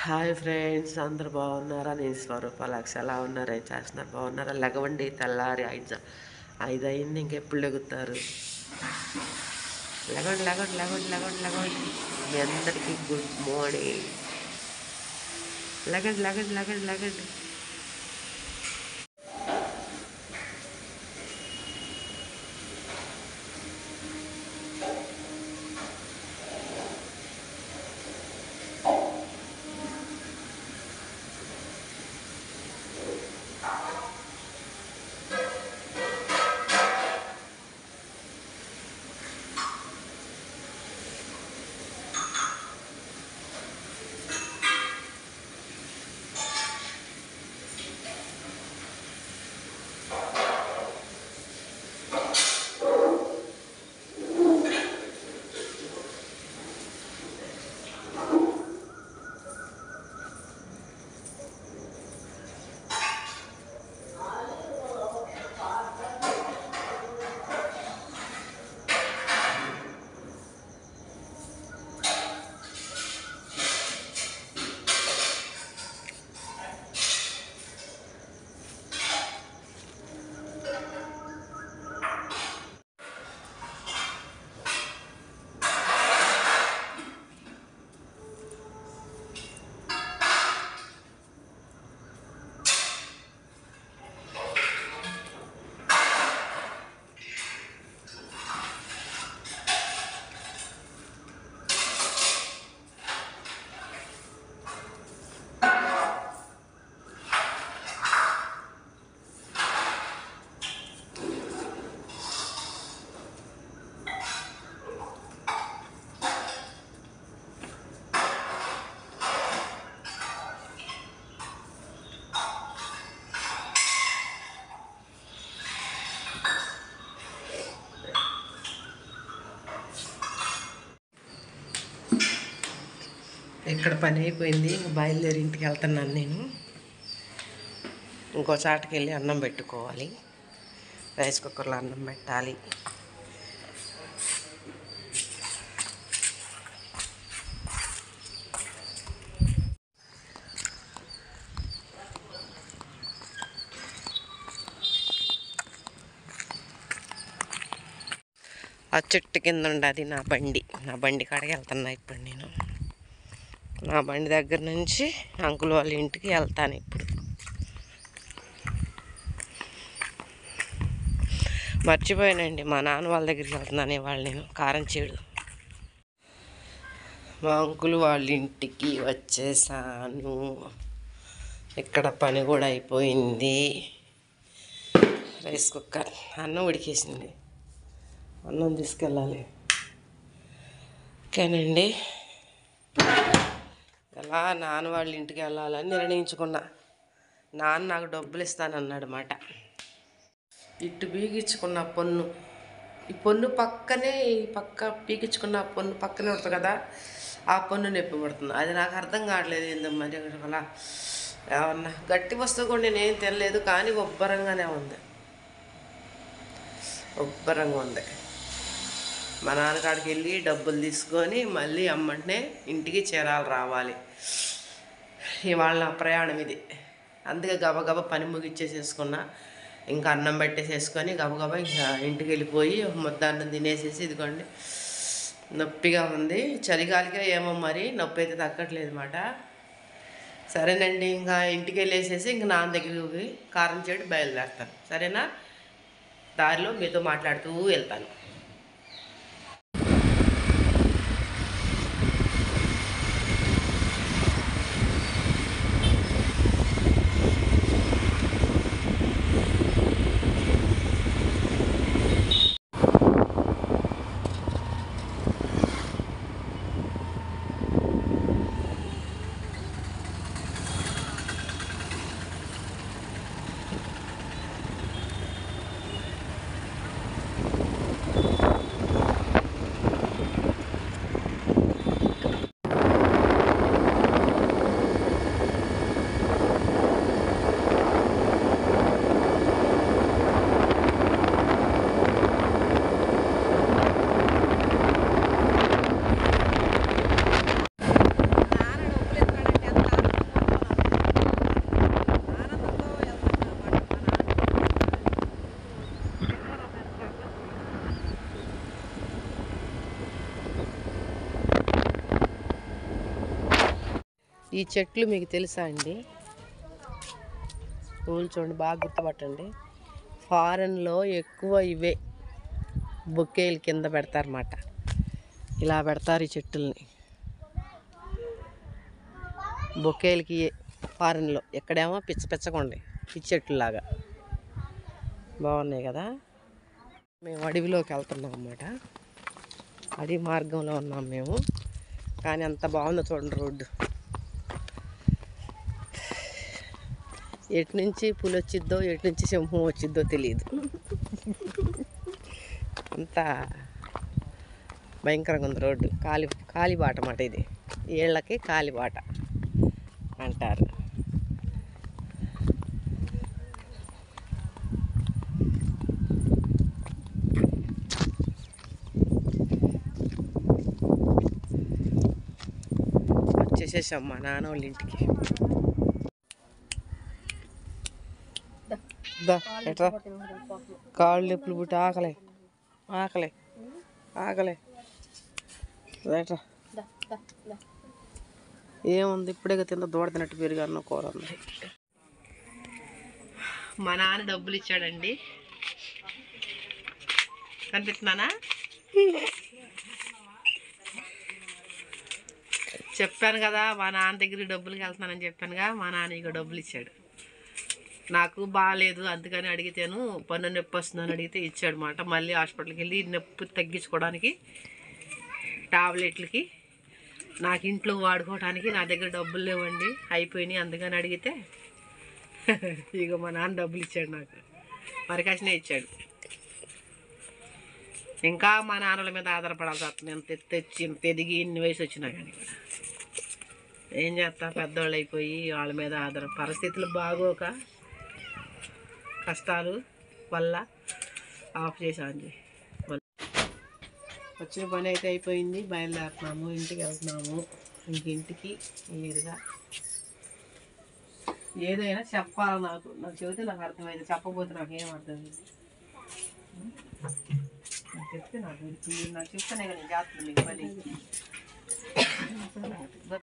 Hi friends, అందరు బాగున్నారా? నేను స్వరూప లక్ష. ఎలా ఉన్నారు? ఏం చేస్తున్నారు? బాగున్నారా? లెగవండి, తెల్లారి 5 అయింది. ఇంకెప్పుడు లెగుతారు? లెగండి లెగండి లెగండి లెగండి లెగండి. మీ అందరికీ గుడ్ మార్నింగ్. లెగండి లెగండి లెగండి లెగండి. ఇక్కడ పని అయిపోయింది. ఇంక బయలుదేరి ఇంటికి వెళ్తున్నాను. నేను ఇంకో చాటుకి వెళ్ళి అన్నం పెట్టుకోవాలి. రైస్ కుక్కర్లో అన్నం పెట్టాలి. ఆ చెట్టు కింద ఉండదు నా బండి కాడికి వెళ్తున్నా ఇప్పుడు నేను. నా బండి దగ్గర నుంచి అంకుల్ వాళ్ళ ఇంటికి వెళ్తాను ఇప్పుడు. మర్చిపోయానండి, మా నాన్న వాళ్ళ దగ్గరికి వెళ్తున్నాను ఇవాళ నేను. కారంచేడు మా అంకుల్ వాళ్ళ ఇంటికి వచ్చేసాను. ఇక్కడ పని కూడా అయిపోయింది. రైస్ కుక్కర్ అన్నం ఉడికేసింది. అన్నం తీసుకెళ్ళాలి. ఓకేనండి, ఎలా నాన్న వాళ్ళ ఇంటికి వెళ్ళాలని నిర్ణయించుకున్నా. నాన్న నాకు డబ్బులు ఇస్తానన్నాడు మాట. ఇటు పీకించుకున్న పొన్ను, ఈ పొన్ను పక్కనే, ఈ పక్క పీకించుకున్న పొన్ను పక్కనే ఉంటుంది కదా, ఆ పొన్ను నొప్పి పడుతుంది. అది నాకు అర్థం కావట్లేదు ఏందో మరి. అలా ఏమన్నా గట్టి వస్తువు కూడా నేనేం తినలేదు, కానీ ఉబ్బరంగానే ఉంది. ఉబ్బరంగా ఉంది. మా నాన్నకాడికి వెళ్ళి డబ్బులు తీసుకొని మళ్ళీ అమ్మంటే ఇంటికి చీరాలు రావాలి. ఇవాళ నా ప్రయాణం ఇది. అందుకే గబగబా పని ముగిచ్చేసేసుకున్నా. ఇంకా అన్నం పెట్టేసేసుకొని గబగబా ఇంకా ఇంటికి వెళ్ళిపోయి ముద్దాన్నం తినేసేసి, ఇదిగోండి నొప్పిగా ఉంది. చలిగాలిగా ఏమో మరి నొప్పి అయితే తగ్గట్లేదు మాట. సరేనండి, ఇంకా ఇంటికి వెళ్ళేసేసి ఇంక నాన్న దగ్గరికి కారంచేడు బయలుదేరుతాను. సరేనా? దారిలో మీతో మాట్లాడుతూ వెళ్తాను. ఈ చెట్లు మీకు తెలుసా అండి? పూలు చూడండి, బాగా గుర్తుపట్టండి. ఫారెన్లో ఎక్కువ ఇవే బొకేలు కింద పెడతారన్నమాట. ఇలా పెడతారు ఈ చెట్టుల్ని బొకేలకి. ఫారెన్లో ఎక్కడేమో పిచ్చ పిచ్చకుండి పిచ్చి చెట్టులాగా బాగున్నాయి కదా. మేము అడవిలోకి వెళ్తున్నాం అన్నమాట. అడవి మార్గంలో ఉన్నాం మేము. కానీ అంత బాగుందో చూడండి రోడ్డు. ఎటు నుంచి పులి వచ్చిద్దో ఎటు నుంచి సింహం వచ్చిద్దో తెలియదు. అంత భయంకరంగా ఉంది రోడ్డు. కాలిబాట అన్నమాట ఇది. ఏళ్ళకి కాలిబాట అంటారు. వచ్చేసేసాం మా నాన్న వాళ్ళ ఇంటికి. ఎట్రా కాళ్ళు నొప్పులు పుట్టి ఆకలే ఆకలే ఆకలే రైట్రా. ఏముంది, ఇప్పుడే తిన్న దూడ తిన్నట్టు పెరుగన్న కూర ఉంది. మా నాన్న డబ్బులు ఇచ్చాడండి. కనిపిస్తున్నానా? చెప్పాను కదా మా నాన్న దగ్గరికి డబ్బులకి వెళ్తున్నానని చెప్పానుగా. మా నాన్న ఇక డబ్బులు ఇచ్చాడు. నాకు బాగాలేదు అందుకని అడిగితేను పన్ను నొప్పి వస్తుందని అడిగితే ఇచ్చాడు మాట. మళ్ళీ హాస్పిటల్కి వెళ్ళి నొప్పి తగ్గించుకోవడానికి టాబ్లెట్లకి నాకు ఇంట్లో వాడుకోవడానికి నా దగ్గర డబ్బులు లేవండి, అయిపోయినాయి. అందుకని అడిగితే ఇక మా నాన్న డబ్బులు ఇచ్చాడు నాకు. మరికాసినే ఇచ్చాడు. ఇంకా మా నాన్నల మీద ఆధారపడాల్సి వస్తుంది. ఎంత ఎదిగి ఇన్ని వయసు వచ్చినా కానీ ఏం చేస్తా, పెద్దవాళ్ళు అయిపోయి వాళ్ళ మీద పరిస్థితులు బాగోక కష్టాలు వల్ల ఆఫ్ చేసాను. వచ్చిన పని అయితే అయిపోయింది. బయలుదేరుతున్నాము, ఇంటికి వెళ్తున్నాము. ఇంటికి నేరుగా ఏదైనా చెప్పాలి. నాకు చెబితే నాకు అర్థమైంది, చెప్పకపోతే నాకు ఏం అర్థమైంది. చెప్తే నాకు చెప్తానే కానీ జాగ్రత్త మీకు పని.